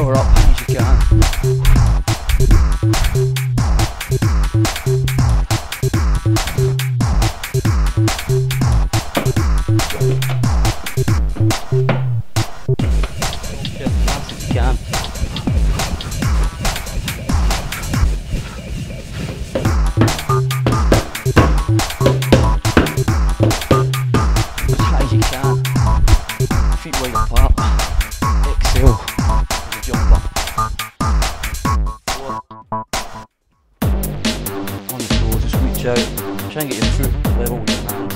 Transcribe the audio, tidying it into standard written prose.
power up as you can. Get as fast as you can. As high as you can. Feet wide apart. Exhale as a jumper. On the floor, just reach out. Try and get your foot level with your hands.